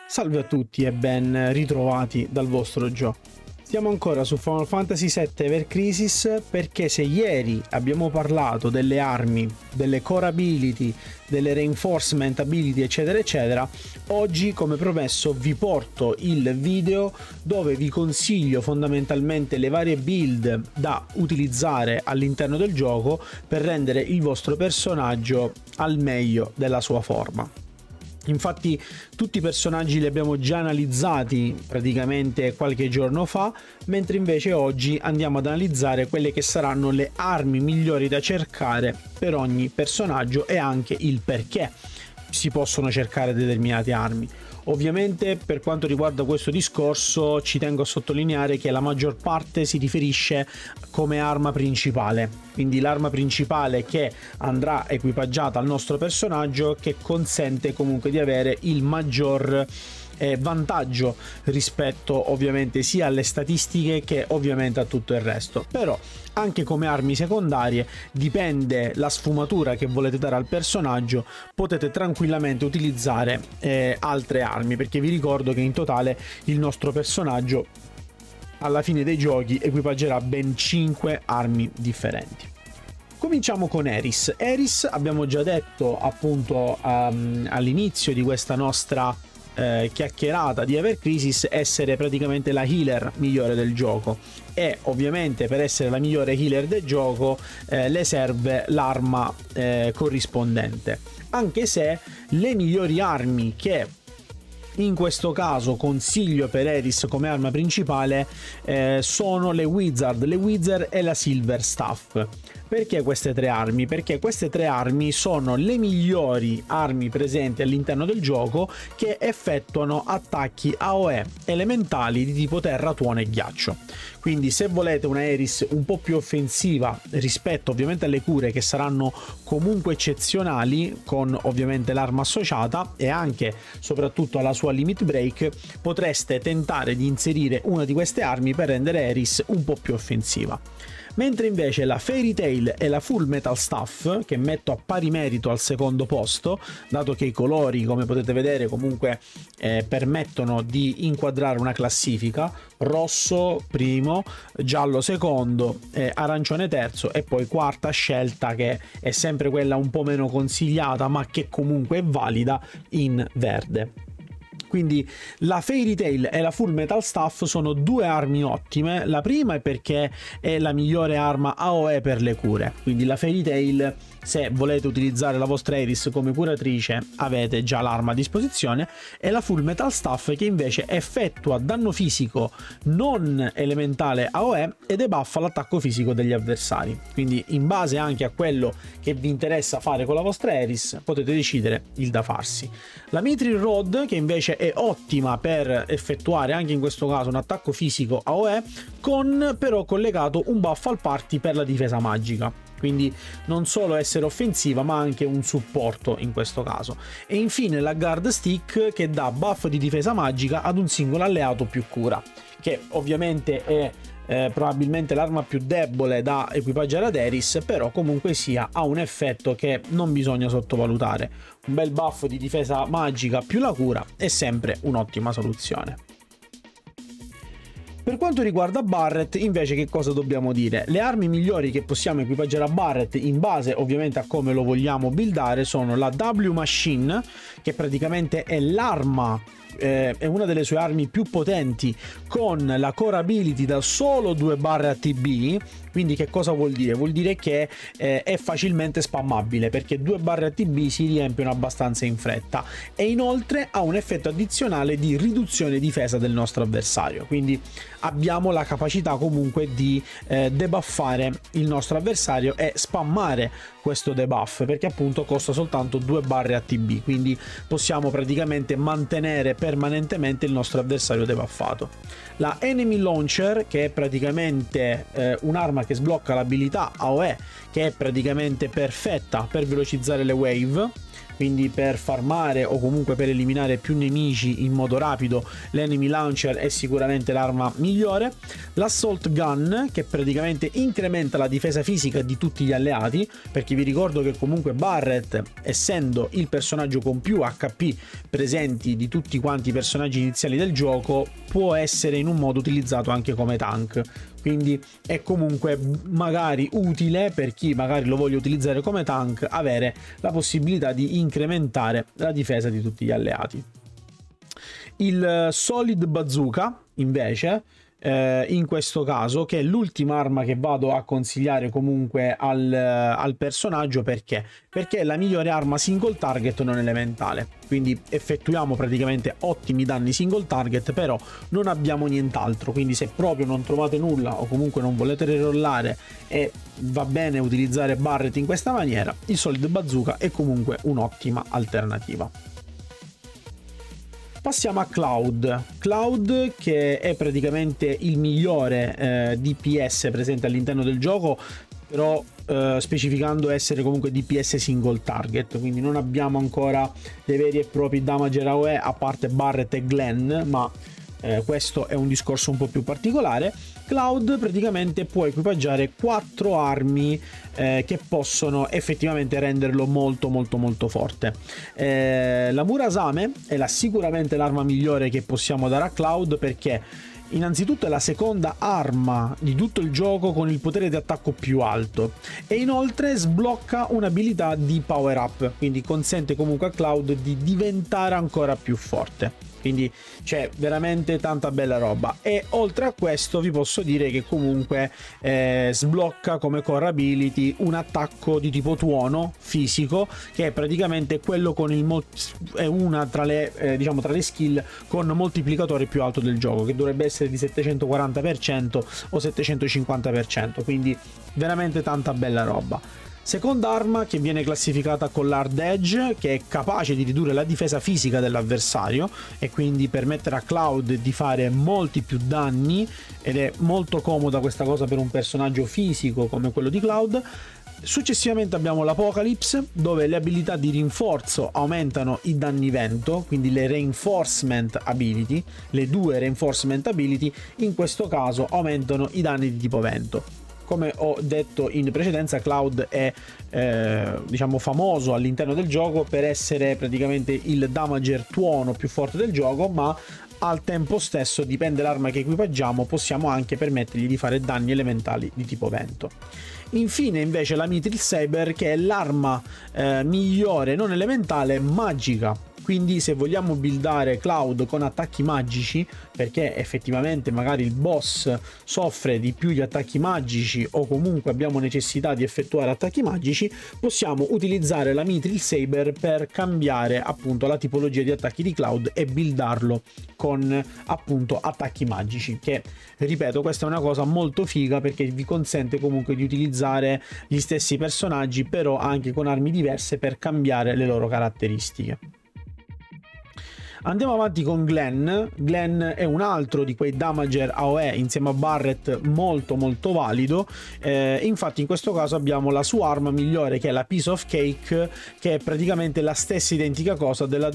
Salve a tutti e ben ritrovati dal vostro Gio. Siamo ancora su Final Fantasy VII Ever Crisis perché se ieri abbiamo parlato delle armi, delle core ability, delle reinforcement ability eccetera eccetera, oggi come promesso vi porto il video dove vi consiglio fondamentalmente le varie build da utilizzare all'interno del gioco per rendere il vostro personaggio al meglio della sua forma. Infatti tutti i personaggi li abbiamo già analizzati praticamente qualche giorno fa, mentre invece oggi andiamo ad analizzare quelle che saranno le armi migliori da cercare per ogni personaggio e anche il perché si possono cercare determinate armi. Ovviamente per quanto riguarda questo discorso ci tengo a sottolineare che la maggior parte si riferisce come arma principale, quindi l'arma principale che andrà equipaggiata al nostro personaggio, che consente comunque di avere il maggior vantaggio rispetto ovviamente sia alle statistiche che ovviamente a tutto il resto. Però anche come armi secondarie, dipende la sfumatura che volete dare al personaggio, potete tranquillamente utilizzare altre armi, perché vi ricordo che in totale il nostro personaggio alla fine dei giochi equipaggerà ben 5 armi differenti. Cominciamo con Eris. Eris abbiamo già detto appunto all'inizio di questa nostra chiacchierata di Ever Crisis essere praticamente la healer migliore del gioco, e ovviamente per essere la migliore healer del gioco le serve l'arma corrispondente, anche se le migliori armi che in questo caso consiglio per Eris come arma principale sono le Wizard e la Silver Staff. Perché queste tre armi? Perché queste tre armi sono le migliori armi presenti all'interno del gioco che effettuano attacchi AoE elementali di tipo terra, tuono e ghiaccio. Quindi se volete una Eris un po' più offensiva rispetto ovviamente alle cure, che saranno comunque eccezionali con ovviamente l'arma associata e anche soprattutto alla sua limit break, potreste tentare di inserire una di queste armi per rendere Eris un po' più offensiva. Mentre invece la Fairy Tail e la Full Metal Staff, che metto a pari merito al secondo posto, dato che i colori, come potete vedere, comunque permettono di inquadrare una classifica: rosso primo, giallo secondo, arancione terzo e poi quarta scelta, che è sempre quella un po' meno consigliata ma che comunque è valida, in verde. Quindi la Fairy Tail e la Full Metal Staff sono due armi ottime. La prima è perché è la migliore arma AoE per le cure, quindi la Fairy Tail, se volete utilizzare la vostra Eris come curatrice, avete già l'arma a disposizione, e la Full Metal Staff che invece effettua danno fisico non elementale AoE e debuffa l'attacco fisico degli avversari. Quindi in base anche a quello che vi interessa fare con la vostra Eris potete decidere il da farsi. La Mithril Rod, che invece è ottima per effettuare anche in questo caso un attacco fisico AoE, con però collegato un buff al party per la difesa magica, quindi non solo essere offensiva ma anche un supporto in questo caso. E infine la Guard Stick, che dà buff di difesa magica ad un singolo alleato più cura, che ovviamente è probabilmente l'arma più debole da equipaggiare ad Eris, però comunque sia ha un effetto che non bisogna sottovalutare. Un bel buff di difesa magica più la cura è sempre un'ottima soluzione. Per quanto riguarda Barret invece, che cosa dobbiamo dire? Le armi migliori che possiamo equipaggiare a Barret, in base ovviamente a come lo vogliamo buildare, sono la W Machine, che praticamente è l'arma, è una delle sue armi più potenti, con la core ability da solo 2 barre ATB. Quindi che cosa vuol dire? Vuol dire che è facilmente spammabile, perché 2 barre ATB si riempiono abbastanza in fretta, e inoltre ha un effetto addizionale di riduzione difesa del nostro avversario, quindi abbiamo la capacità comunque di debuffare il nostro avversario e spammare questo debuff, perché appunto costa soltanto 2 barre ATB, quindi possiamo praticamente mantenere permanentemente il nostro avversario debuffato. La Enemy Launcher, che è praticamente un'arma che sblocca l'abilità AoE, che è praticamente perfetta per velocizzare le wave. quindi per farmare o comunque per eliminare più nemici in modo rapido l'enemy launcher è sicuramente l'arma migliore. L'assault gun, che praticamente incrementa la difesa fisica di tutti gli alleati, perché vi ricordo che comunque Barret, essendo il personaggio con più HP presenti di tutti quanti i personaggi iniziali del gioco, può essere in un modo utilizzato anche come tank, quindi è comunque magari utile per chi magari lo voglia utilizzare come tank avere la possibilità di incrementare la difesa di tutti gli alleati. Il Solid Bazooka invece, in questo caso, che è l'ultima arma che vado a consigliare comunque al personaggio, perché è la migliore arma single target non elementale, quindi effettuiamo praticamente ottimi danni single target, però non abbiamo nient'altro, quindi se proprio non trovate nulla o comunque non volete rerollare e va bene utilizzare Barret in questa maniera, il Solid Bazooka è comunque un'ottima alternativa. Passiamo a Cloud, che è praticamente il migliore DPS presente all'interno del gioco, però specificando essere comunque DPS single target, quindi non abbiamo ancora dei veri e propri damager AOE a parte Barret e Glenn, ma questo è un discorso un po' più particolare. Cloud praticamente può equipaggiare 4 armi che possono effettivamente renderlo molto forte. La Murasame è sicuramente l'arma migliore che possiamo dare a Cloud, perché innanzitutto è la seconda arma di tutto il gioco con il potere di attacco più alto e inoltre sblocca un'abilità di power up, quindi consente comunque a Cloud di diventare ancora più forte. Quindi c'è veramente tanta bella roba, e oltre a questo vi posso dire che comunque sblocca come core ability un attacco di tipo tuono fisico, che è praticamente quello con è una tra le diciamo tra le skill con moltiplicatore più alto del gioco, che dovrebbe essere di 740% o 750%, quindi veramente tanta bella roba. Seconda arma che viene classificata con l'Hard Edge, che è capace di ridurre la difesa fisica dell'avversario e quindi permettere a Cloud di fare molti più danni, ed è molto comoda questa cosa per un personaggio fisico come quello di Cloud. Successivamente abbiamo l'Apocalypse, dove le abilità di rinforzo aumentano i danni vento, quindi le reinforcement ability, le 2 reinforcement ability in questo caso aumentano i danni di tipo vento. Come ho detto in precedenza, Cloud è diciamo famoso all'interno del gioco per essere praticamente il damager tuono più forte del gioco, ma al tempo stesso, dipende dall'arma che equipaggiamo, possiamo anche permettergli di fare danni elementali di tipo vento. Infine invece la Mithril Saber, che è l'arma migliore non elementale magica. Quindi se vogliamo buildare Cloud con attacchi magici, perché effettivamente magari il boss soffre di più gli attacchi magici o comunque abbiamo necessità di effettuare attacchi magici, possiamo utilizzare la Mithril Saber per cambiare appunto la tipologia di attacchi di Cloud e buildarlo con appunto attacchi magici, che ripeto, questa è una cosa molto figa perché vi consente comunque di utilizzare gli stessi personaggi però anche con armi diverse per cambiare le loro caratteristiche. Andiamo avanti con Glenn. Glenn è un altro di quei damager AOE insieme a Barret molto valido, infatti in questo caso abbiamo la sua arma migliore, che è la Piece of Cake, che è praticamente la stessa identica cosa della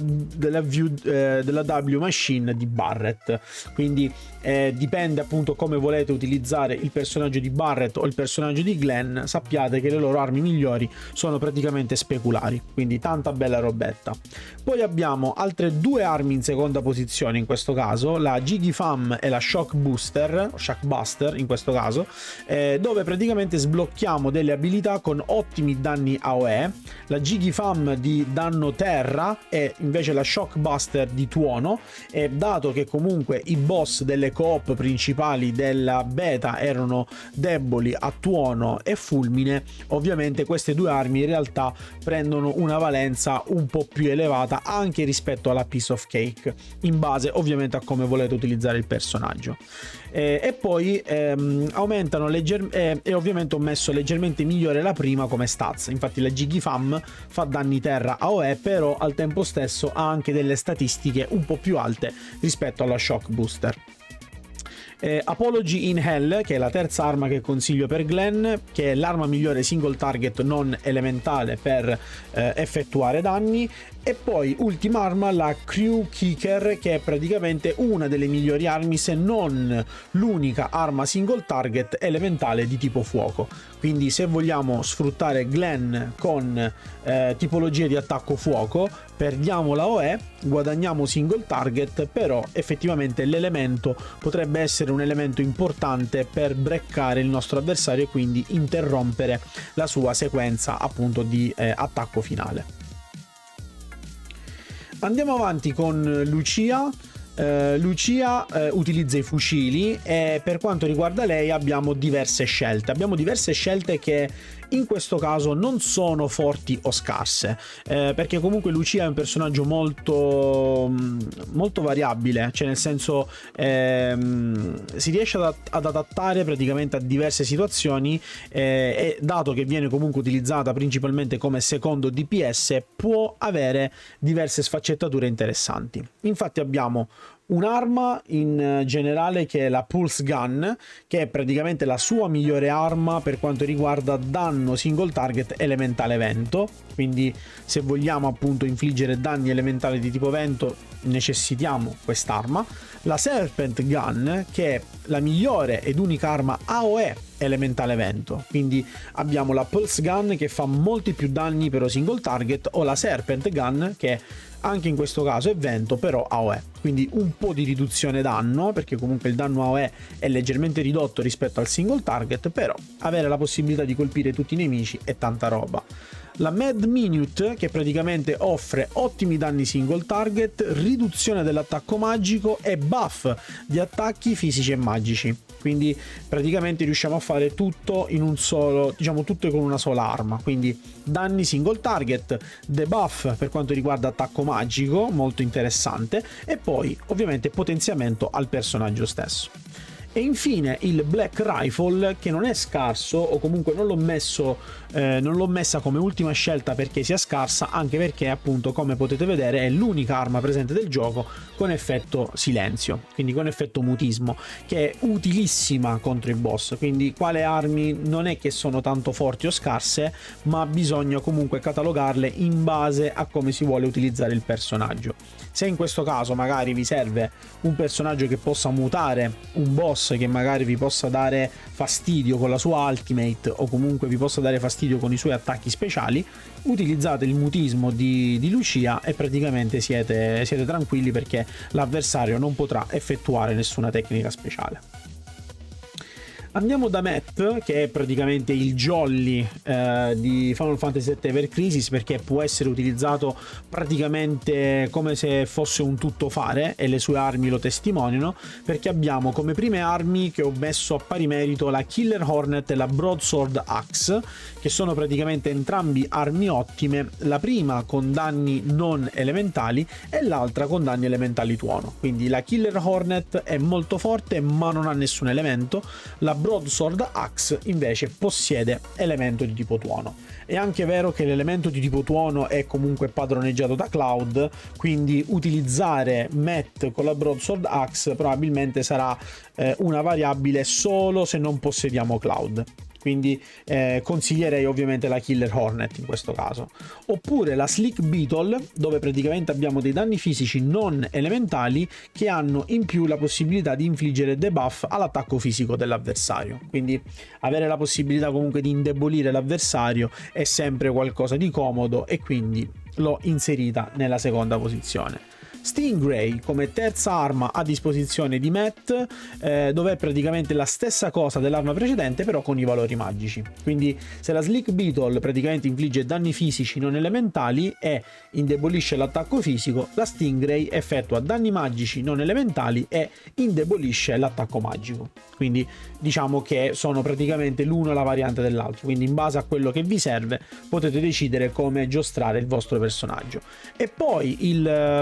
W Machine di Barret, quindi dipende appunto come volete utilizzare il personaggio di Barret o il personaggio di Glenn, sappiate che le loro armi migliori sono praticamente speculari, quindi tanta bella robetta. Poi abbiamo altre 2 armi in seconda posizione, in questo caso la Gigifam e la Shock Buster in questo caso, dove praticamente sblocchiamo delle abilità con ottimi danni AOE. La Gigifam di danno terra e invece la Shock Buster di tuono, e dato che comunque i boss delle coop principali della beta erano deboli a tuono e fulmine, ovviamente queste 2 armi in realtà prendono una valenza un po' più elevata anche rispetto alla Piece of Cake, in base ovviamente a come volete utilizzare il personaggio. E poi aumentano e ovviamente ho messo leggermente migliore la prima come stats, infatti la Gigifam fa danni terra AOE, però al tempo stesso ha anche delle statistiche un po' più alte rispetto alla Shock Booster. Apology in Hell, che è la terza arma che consiglio per Glenn, che è l'arma migliore single target non elementale per effettuare danni. E poi ultima arma, la Crew Kicker, che è praticamente una delle migliori armi, se non l'unica arma single target elementale di tipo fuoco. Quindi se vogliamo sfruttare Glenn con tipologie di attacco fuoco, perdiamo la OE, guadagniamo single target, però effettivamente l'elemento potrebbe essere un elemento importante per breccare il nostro avversario e quindi interrompere la sua sequenza appunto di attacco finale. Andiamo avanti con Lucia. Lucia utilizza i fucili e per quanto riguarda lei abbiamo diverse scelte che in questo caso non sono forti o scarse, perché comunque Lucia è un personaggio molto variabile, cioè nel senso si riesce ad adattare praticamente a diverse situazioni, e dato che viene comunque utilizzata principalmente come secondo DPS può avere diverse sfaccettature interessanti. Infatti abbiamo un'arma in generale che è la Pulse Gun, che è praticamente la sua migliore arma per quanto riguarda danno single target elementale vento, quindi se vogliamo appunto infliggere danni elementali di tipo vento necessitiamo quest'arma. La Serpent Gun, che è la migliore ed unica arma AOE elementale vento, quindi abbiamo la Pulse Gun che fa molti più danni però single target, o la Serpent Gun che anche in questo caso è vento però AOE, quindi un po' di riduzione danno, perché comunque il danno AOE è leggermente ridotto rispetto al single target, però avere la possibilità di colpire tutti i nemici è tanta roba. La Mad Minute, che praticamente offre ottimi danni single target, riduzione dell'attacco magico e buff di attacchi fisici e magici, quindi praticamente riusciamo a fare tutto in un solo, diciamo tutto con una sola arma, quindi danni single target, debuff per quanto riguarda attacco magico molto interessante, e poi ovviamente potenziamento al personaggio stesso. E infine il Black Rifle, che non è scarso, o comunque non l'ho messa come ultima scelta perché sia scarsa, anche perché appunto come potete vedere è l'unica arma presente del gioco con effetto silenzio, quindi con effetto mutismo, che è utilissima contro i boss. Quindi quale armi non è che sono tanto forti o scarse, ma bisogna comunque catalogarle in base a come si vuole utilizzare il personaggio. Se in questo caso magari vi serve un personaggio che possa mutare un boss, che magari vi possa dare fastidio con la sua ultimate o comunque vi possa dare fastidio con i suoi attacchi speciali, utilizzate il mutismo di Lucia e praticamente siete tranquilli, perché l'avversario non potrà effettuare nessuna tecnica speciale. Andiamo da Matt, che è praticamente il jolly di Final Fantasy VII Ever Crisis, perché può essere utilizzato praticamente come se fosse un tuttofare e le sue armi lo testimoniano, perché abbiamo come prime armi, che ho messo a pari merito, la Killer Hornet e la Broadsword Axe, che sono praticamente entrambi armi ottime, la prima con danni non elementali e l'altra con danni elementali tuono. Quindi la Killer Hornet è molto forte ma non ha nessun elemento, la Broadsword Axe invece possiede elemento di tipo tuono. È anche vero che l'elemento di tipo tuono è comunque padroneggiato da Cloud, quindi utilizzare Matt con la Broadsword Axe probabilmente sarà una variabile solo se non possediamo Cloud. Quindi consiglierei ovviamente la Killer Hornet in questo caso, oppure la Slick Beetle, dove praticamente abbiamo dei danni fisici non elementali che hanno in più la possibilità di infliggere debuff all'attacco fisico dell'avversario, quindi avere la possibilità comunque di indebolire l'avversario è sempre qualcosa di comodo, e quindi l'ho inserita nella seconda posizione. Stingray come terza arma a disposizione di Matt, dove è praticamente la stessa cosa dell'arma precedente però con i valori magici. Quindi se la Slick Beetle praticamente infligge danni fisici non elementali e indebolisce l'attacco fisico, la Stingray effettua danni magici non elementali e indebolisce l'attacco magico. Quindi diciamo che sono praticamente l'uno la variante dell'altro, quindi in base a quello che vi serve potete decidere come giostrare il vostro personaggio. E poi il Prime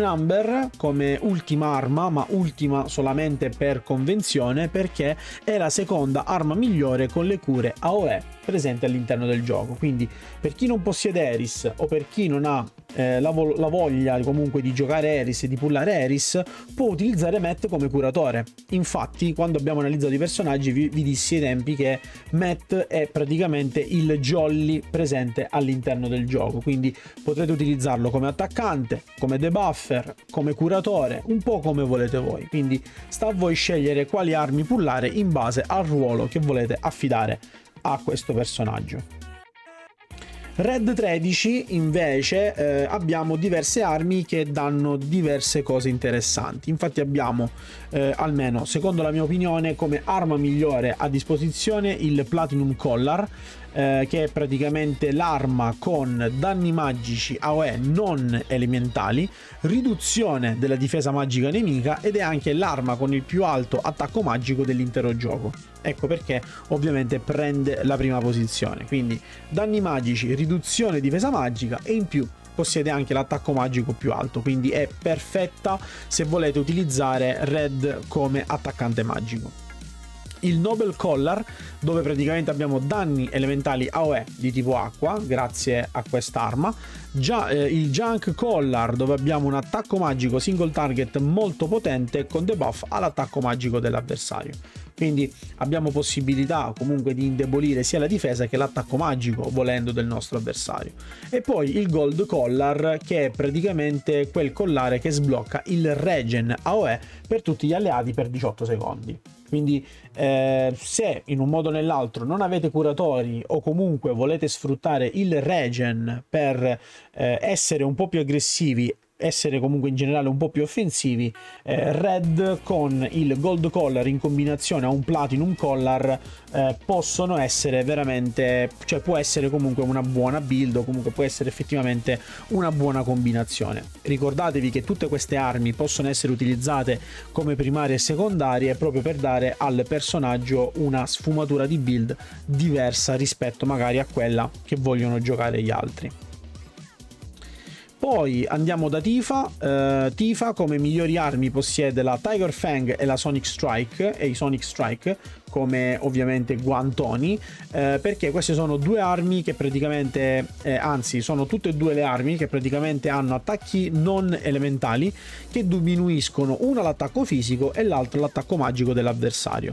Number come ultima arma, ma ultima solamente per convenzione, perché è la seconda arma migliore con le cure AOE presente all'interno del gioco. Quindi per chi non possiede Eris o per chi non ha la voglia comunque di giocare Eris e di pullare Eris, può utilizzare Matt come curatore. Infatti quando abbiamo analizzato i personaggi vi dissi ai tempi che Matt è praticamente il jolly presente all'interno del gioco, quindi potrete utilizzarlo come attaccante, come debuffer, come curatore, un po' come volete voi. Quindi sta a voi scegliere quali armi pullare in base al ruolo che volete affidare a questo personaggio. Red 13 invece abbiamo diverse armi che danno diverse cose interessanti. Infatti abbiamo, almeno secondo la mia opinione, come arma migliore a disposizione il Platinum Collar, che è praticamente l'arma con danni magici AOE non elementali, riduzione della difesa magica nemica, ed è anche l'arma con il più alto attacco magico dell'intero gioco. Ecco perché ovviamente prende la prima posizione. Quindi danni magici, riduzione difesa magica, e in più possiede anche l'attacco magico più alto, quindi è perfetta se volete utilizzare Red come attaccante magico. Il Noble Collar, dove praticamente abbiamo danni elementali AOE di tipo acqua grazie a quest'arma. Il Junk Collar, dove abbiamo un attacco magico single target molto potente con debuff all'attacco magico dell'avversario. Quindi abbiamo possibilità comunque di indebolire sia la difesa che l'attacco magico volendo del nostro avversario. E poi il Gold Collar, che è praticamente quel collare che sblocca il regen AOE per tutti gli alleati per 18 secondi. Quindi se in un modo o nell'altro non avete curatori o comunque volete sfruttare il regen per essere un po' più aggressivi, essere comunque in generale un po' più offensivi, Red con il Gold Collar in combinazione a un Platinum Collar possono essere veramente, cioè può essere comunque una buona build, o comunque può essere effettivamente una buona combinazione. Ricordatevi che tutte queste armi possono essere utilizzate come primarie e secondarie proprio per dare al personaggio una sfumatura di build diversa rispetto magari a quella che vogliono giocare gli altri. Poi andiamo da Tifa. Tifa come migliori armi possiede la Tiger Fang e la Sonic Strike, e i Sonic Strike come ovviamente guantoni, perché queste sono due armi che praticamente, anzi sono tutte e due le armi che praticamente hanno attacchi non elementali che diminuiscono una l'attacco fisico e l'altro l'attacco magico dell'avversario.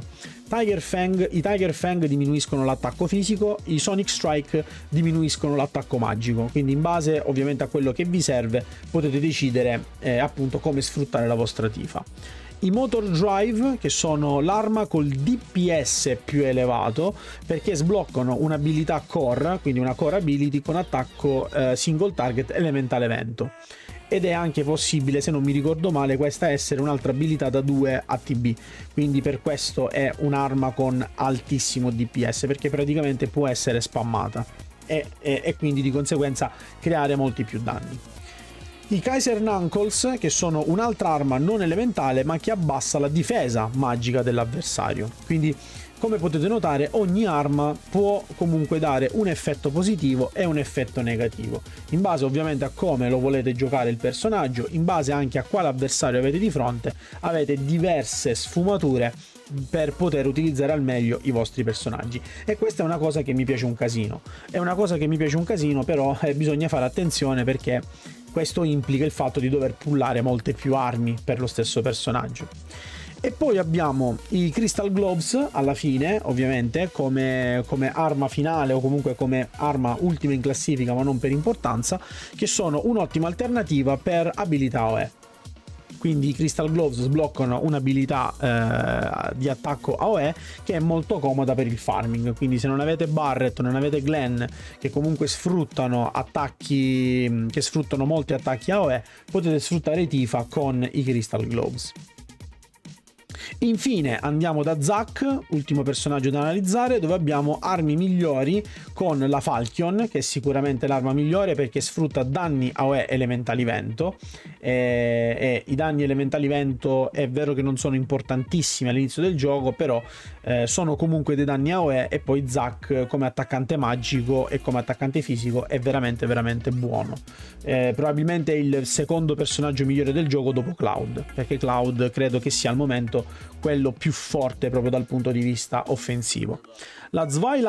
I Tiger Fang diminuiscono l'attacco fisico, i Sonic Strike diminuiscono l'attacco magico, quindi in base ovviamente a quello che vi serve potete decidere appunto come sfruttare la vostra Tifa. I Motor Drive, che sono l'arma col DPS più elevato, perché sbloccano un'abilità core, quindi una core ability con attacco single target elementale vento. Ed è anche possibile, se non mi ricordo male, questa essere un'altra abilità da 2 ATB, quindi per questo è un'arma con altissimo DPS, perché praticamente può essere spammata e quindi di conseguenza creare molti più danni. I Kaiser Knuckles, che sono un'altra arma non elementale ma che abbassa la difesa magica dell'avversario, quindi come potete notare ogni arma può comunque dare un effetto positivo e un effetto negativo, in base ovviamente a come lo volete giocare il personaggio, in base anche a quale avversario avete di fronte, avete diverse sfumature per poter utilizzare al meglio i vostri personaggi. E questa è una cosa che mi piace un casino, però bisogna fare attenzione, perché questo implica il fatto di dover pullare molte più armi per lo stesso personaggio. E poi abbiamo i Crystal Gloves alla fine, ovviamente, come arma finale o comunque come arma ultima in classifica, ma non per importanza, che sono un'ottima alternativa per abilità OE. Quindi i Crystal Gloves sbloccano un'abilità di attacco AOE che è molto comoda per il farming, quindi se non avete Barret o non avete Glenn che comunque sfruttano attacchi, che sfruttano molti attacchi AOE, potete sfruttare Tifa con i Crystal Gloves. Infine andiamo da Zack, ultimo personaggio da analizzare, dove abbiamo armi migliori con la Falchion, che è sicuramente l'arma migliore perché sfrutta danni AoE elementali vento, e i danni elementali vento è vero che non sono importantissimi all'inizio del gioco, però sono comunque dei danni AoE, e poi Zack come attaccante magico e come attaccante fisico è veramente veramente buono. Probabilmente è il secondo personaggio migliore del gioco dopo Cloud, perché Cloud credo che sia al momento quello più forte proprio dal punto di vista offensivo. La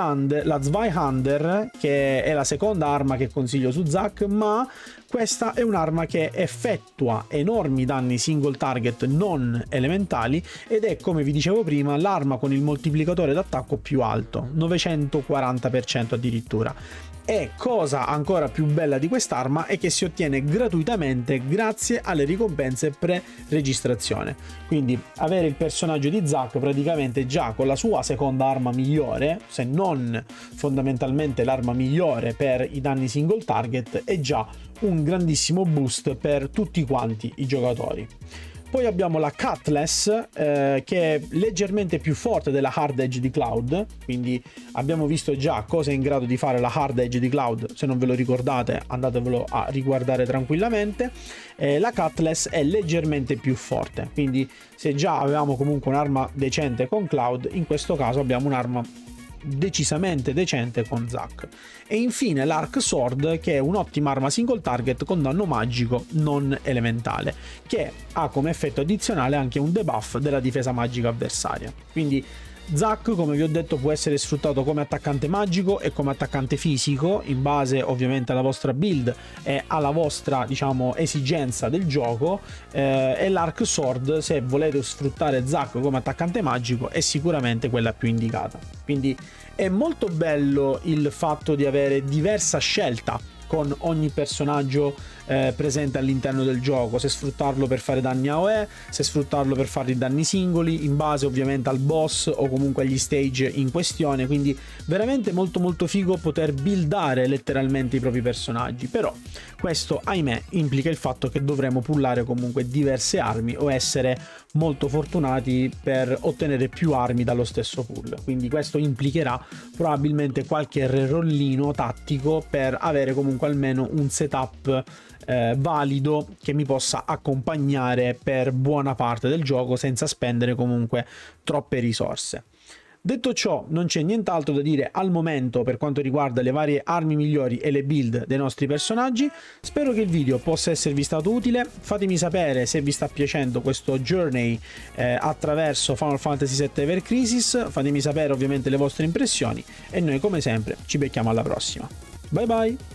Zweihander, che è la seconda arma che consiglio su Zack, ma questa è un'arma che effettua enormi danni single target non elementali ed è, come vi dicevo prima, l'arma con il moltiplicatore d'attacco più alto, 940% addirittura. E cosa ancora più bella di quest'arma è che si ottiene gratuitamente grazie alle ricompense pre-registrazione. Quindi avere il personaggio di Zack praticamente già con la sua seconda arma migliore, se non fondamentalmente l'arma migliore per i danni single target, è già un grandissimo boost per tutti quanti i giocatori. Poi abbiamo la Cutlass, che è leggermente più forte della Hard Edge di Cloud, quindi abbiamo visto già cosa è in grado di fare la Hard Edge di Cloud. Se non ve lo ricordate, andatevelo a riguardare tranquillamente. La Cutlass è leggermente più forte, quindi se già avevamo comunque un'arma decente con Cloud, in questo caso abbiamo un'arma decisamente decente con Zack. E infine l'Arc Sword, che è un'ottima arma single target con danno magico non elementale, che ha come effetto addizionale anche un debuff della difesa magica avversaria. Quindi Zack, come vi ho detto, può essere sfruttato come attaccante magico e come attaccante fisico, in base ovviamente alla vostra build e alla vostra, diciamo, esigenza del gioco, e l'Arc Sword, se volete sfruttare Zack come attaccante magico, è sicuramente quella più indicata. Quindi è molto bello il fatto di avere diversa scelta con ogni personaggio presente all'interno del gioco, se sfruttarlo per fare danni AoE, se sfruttarlo per fare i danni singoli, in base ovviamente al boss o comunque agli stage in questione. Quindi veramente molto molto figo poter buildare letteralmente i propri personaggi. Però questo, ahimè, implica il fatto che dovremo pullare comunque diverse armi o essere molto fortunati per ottenere più armi dallo stesso pool. Quindi questo implicherà probabilmente qualche rerollino tattico per avere comunque almeno un setup valido che mi possa accompagnare per buona parte del gioco senza spendere comunque troppe risorse. Detto ciò, non c'è nient'altro da dire al momento per quanto riguarda le varie armi migliori e le build dei nostri personaggi. Spero che il video possa esservi stato utile. Fatemi sapere se vi sta piacendo questo journey attraverso Final Fantasy VII Ever Crisis. Fatemi sapere ovviamente le vostre impressioni e noi come sempre ci becchiamo alla prossima. Bye bye!